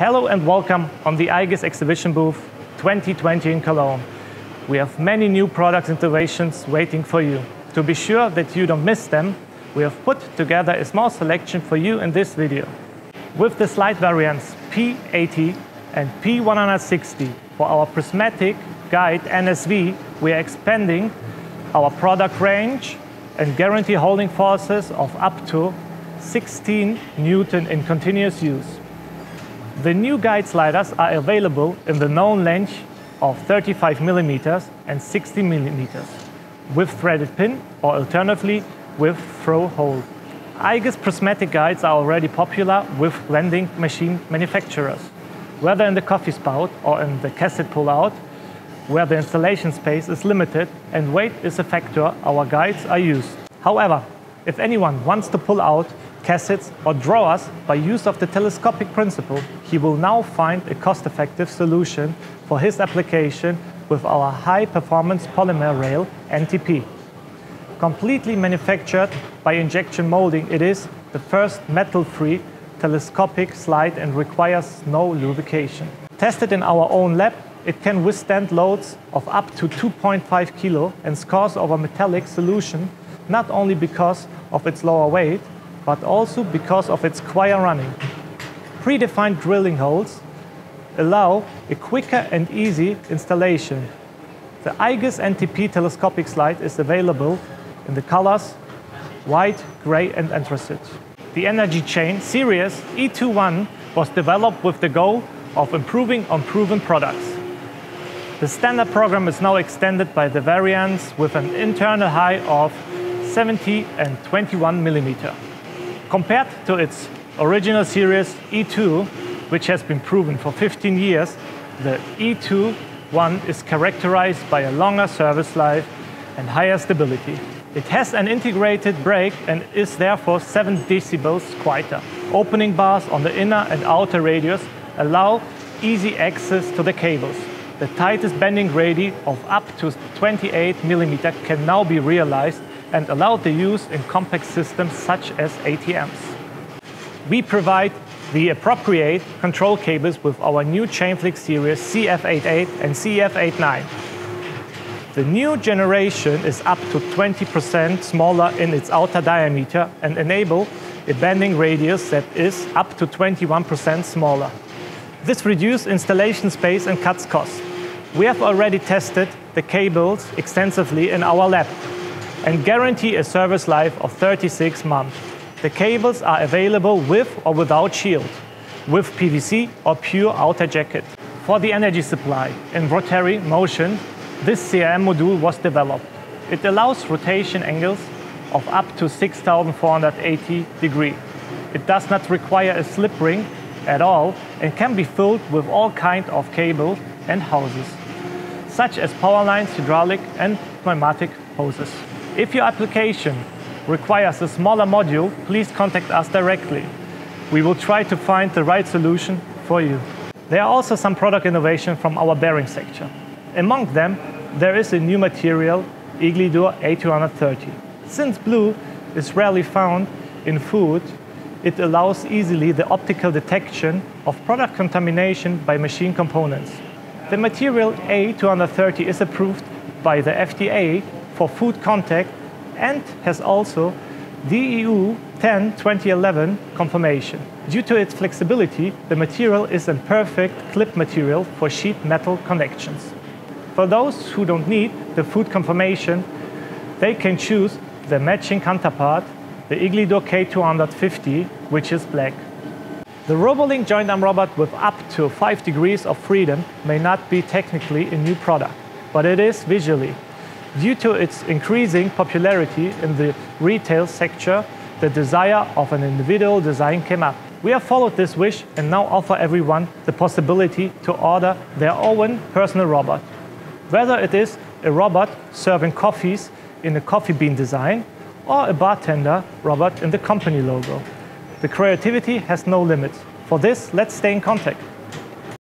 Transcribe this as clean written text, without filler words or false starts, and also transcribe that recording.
Hello and welcome on the igus exhibition booth 2020 in Cologne. We have many new product innovations waiting for you. To be sure that you don't miss them, we have put together a small selection for you in this video. With the slide variants P80 and P160 for our prismatic guide NSV, we are expanding our product range and guarantee holding forces of up to 16 Newton in continuous use. The new guide sliders are available in the known length of 35 mm and 60 mm, with threaded pin or alternatively with throw hole. igus prismatic guides are already popular with vending machine manufacturers. Whether in the coffee spout or in the cassette pull-out, where the installation space is limited and weight is a factor, our guides are used. However, if anyone wants to pull out cassettes or drawers by use of the telescopic principle, he will now find a cost-effective solution for his application with our high-performance polymer rail NTP. Completely manufactured by injection molding, it is the first metal-free telescopic slide and requires no lubrication. Tested in our own lab, it can withstand loads of up to 2.5 kilo and scores over metallic solution, not only because of its lower weight, but also because of its quiet running. Predefined drilling holes allow a quicker and easy installation. The igus NTP telescopic slide is available in the colors white, gray and anthracite. The Energy Chain Series E21 was developed with the goal of improving on proven products. The standard program is now extended by the variants with an internal high of 70 and 21 mm. Compared to its original series E2, which has been proven for 15 years, the E21 is characterized by a longer service life and higher stability. It has an integrated brake and is therefore 7 decibels quieter. Opening bars on the inner and outer radius allow easy access to the cables. The tightest bending radii of up to 28 mm can now be realized and allow the use in compact systems such as ATMs. We provide the appropriate control cables with our new Chainflix series CF88 and CF89. The new generation is up to 20% smaller in its outer diameter and enable a bending radius that is up to 21% smaller. This reduces installation space and cuts costs. We have already tested the cables extensively in our lab and guarantee a service life of 36 months. The cables are available with or without shield, with PVC or pure outer jacket. For the energy supply in rotary motion, this CRM module was developed. It allows rotation angles of up to 6,480 degrees. It does not require a slip ring at all and can be filled with all kinds of cables and hoses, such as power lines, hydraulic and pneumatic hoses. If your application requires a smaller module, please contact us directly. We will try to find the right solution for you. There are also some product innovation from our bearing section. Among them, there is a new material, Igus A230. Since blue is rarely found in food, it allows easily the optical detection of product contamination by machine components. The material A230 is approved by the FDA for food contact and has also DEU 10-2011 confirmation. Due to its flexibility, the material is a perfect clip material for sheet metal connections. For those who don't need the food confirmation, they can choose the matching counterpart, the Igus K250, which is black. The RoboLink joint arm robot with up to 5 degrees of freedom may not be technically a new product, but it is visually. Due to its increasing popularity in the retail sector, the desire of an individual design came up. We have followed this wish and now offer everyone the possibility to order their own personal robot. Whether it is a robot serving coffees in a coffee bean design or a bartender robot in the company logo. The creativity has no limits. For this, let's stay in contact.